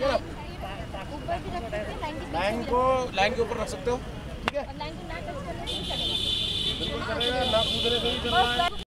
Line के ऊपर रख सकते हो, ठीक है? लाइन को ना टच करने से चलेगा। बिल्कुल चलेगा, ना कूदने से भी चलना है।